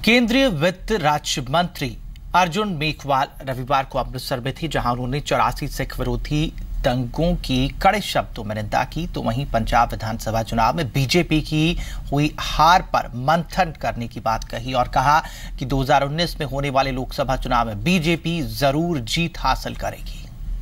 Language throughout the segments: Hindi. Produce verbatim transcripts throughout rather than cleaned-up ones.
केंद्रीय वित्त राज्य मंत्री अर्जुन मेघवाल रविवार को अमृतसर में थे, जहां उन्होंने चौरासी सिख विरोधी दंगों की कड़े शब्दों में निंदा की। तो वहीं पंजाब विधानसभा चुनाव में बीजेपी की हुई हार पर मंथन करने की बात कही और कहा कि दो हज़ार उन्नीस में होने वाले लोकसभा चुनाव में बीजेपी जरूर जीत हासिल करेगी।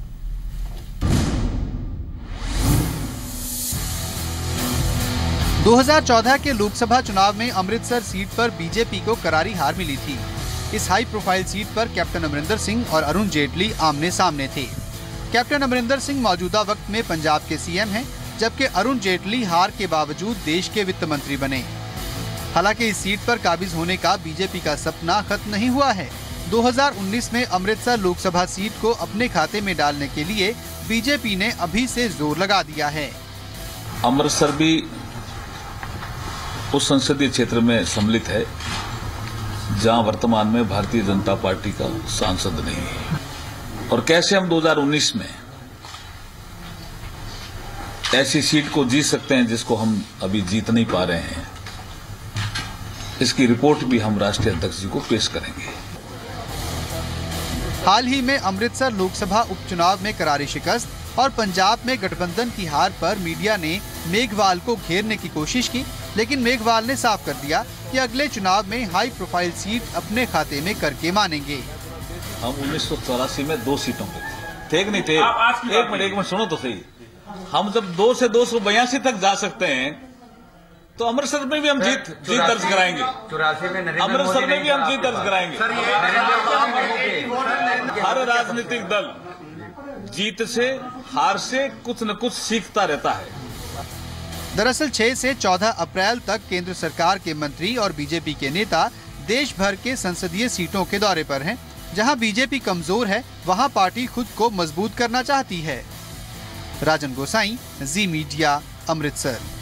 दो हज़ार चौदह के लोकसभा चुनाव में अमृतसर सीट पर बीजेपी को करारी हार मिली थी। इस हाई प्रोफाइल सीट पर कैप्टन अमरिंदर सिंह और अरुण जेटली आमने सामने थे। कैप्टन अमरिंदर सिंह मौजूदा वक्त में पंजाब के सीएम हैं, जबकि अरुण जेटली हार के बावजूद देश के वित्त मंत्री बने। हालांकि इस सीट पर काबिज होने का बीजेपी का सपना खत्म नहीं हुआ है। दो हज़ार उन्नीस में अमृतसर लोकसभा सीट को अपने खाते में डालने के लिए बीजेपी ने अभी से जोर लगा दिया है। अमृतसर भी उस संसदीय क्षेत्र में सम्मिलित है जहां वर्तमान में भारतीय जनता पार्टी का सांसद नहीं है, और कैसे हम दो हज़ार उन्नीस में ऐसी सीट को जीत सकते हैं जिसको हम अभी जीत नहीं पा रहे हैं, इसकी रिपोर्ट भी हम राष्ट्रीय अध्यक्ष जी को पेश करेंगे। हाल ही में अमृतसर लोकसभा उपचुनाव में करारी शिकस्त और पंजाब में गठबंधन की हार पर मीडिया ने मेघवाल को घेरने की कोशिश की, लेकिन मेघवाल ने साफ कर दिया कि अगले चुनाव में हाई प्रोफाइल सीट अपने खाते में करके मानेंगे। हम उन्नीस सौ चौरासी में दो सीटों पे थे, नहीं थे। एक मिनट एक मिनट सुनो तो सही। हम जब दो से दो सौ बयासी तक जा सकते हैं तो अमृतसर में भी हम जीत जीत दर्ज कराएंगे। अमृतसर में भी हम जीत दर्ज कराएंगे। हर राजनीतिक दल जीत से हार से कुछ न कुछ सीखता रहता है। दरअसल छह से चौदह अप्रैल तक केंद्र सरकार के मंत्री और बीजेपी के नेता देश भर के संसदीय सीटों के दौरे पर हैं। जहां बीजेपी कमजोर है, वहां पार्टी खुद को मजबूत करना चाहती है। राजन गोसाई, जी मीडिया, अमृतसर।